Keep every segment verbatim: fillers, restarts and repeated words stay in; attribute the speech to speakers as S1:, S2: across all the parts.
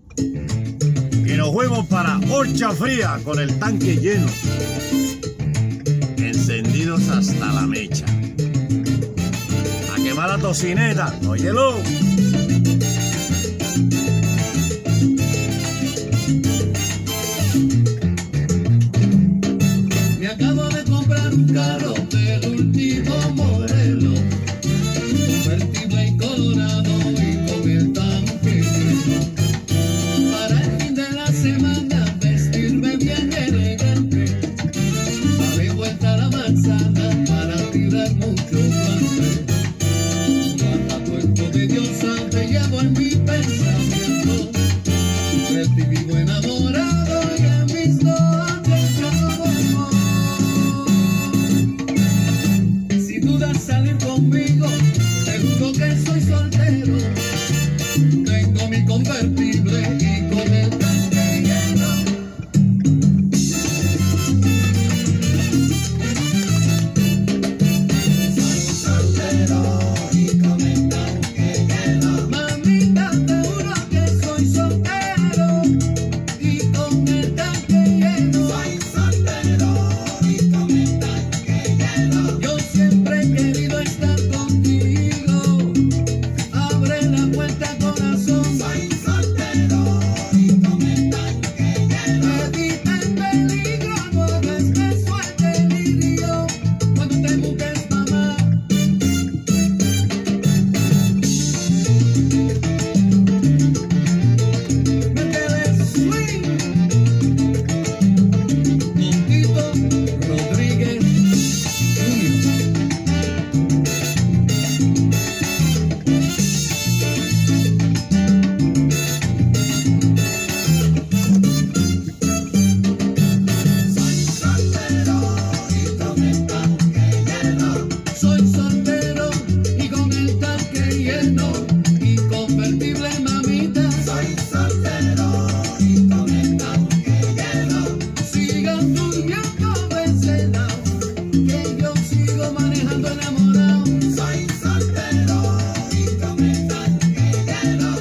S1: Y nos fuimos para Horcha Fría con el tanque lleno, encendidos hasta la mecha. A quemar la tocineta, óyelo.
S2: Me acabo de comprar un carro del último modelo, convertible y colorado y con el tanque lleno. Para el fin de la semana vestirme bien elegante, darle vuelta a la manzana para tirar mucho guante. Cada cuento de diosa te llevo en mi pensamiento, de ti vivo enamorado y en mis noches yo duermo. Si dudas salir conmigo, te juro que soy soltero. Tengo mi convertible y con el tanque lleno. Soy soltero y con el tanque lleno. Mamita, te juro que soy soltero y con el tanque lleno. Soy soltero y con el tanque lleno. Yo siempre he querido estar contigo. Abre la puerta, corazón. Soy soltero y con el tanque lleno. Evita el peligro, no hagas que suelte el lirio cuando te mudes, mamá. Métele swing con Tito Rodríguez junior Soy soltero y con el tanque lleno. Soy soltero y con el tanque lleno y convertible, mamita. Soy soltero y con el tanque lleno. Sigan durmiendo de ese lado, que yo sigo manejando enamorado. Soy soltero y con el tanque lleno.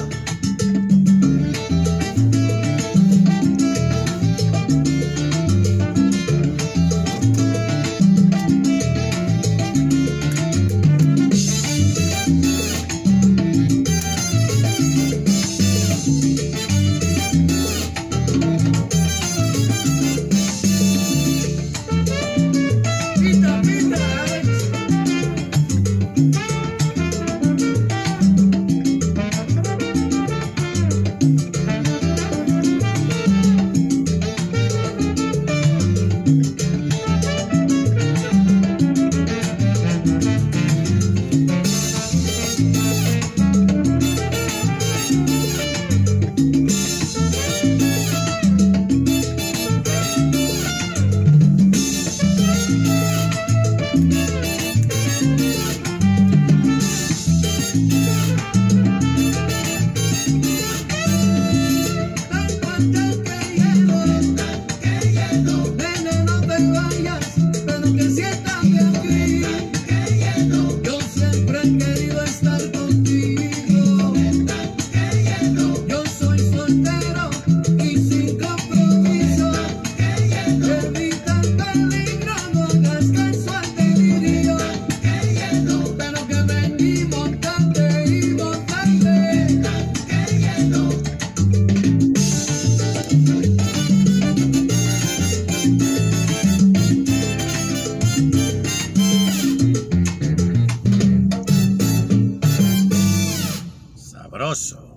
S2: Pita, pita, Alex. Nene, no te vayas, pero que siéntate aquí. Yo siempre he querido estar contigo. Yo soy soltero y sin compromiso. Evita el peligro, no hagas que suelte el lirio. Pero que ven y montante y montante.
S1: Sabroso.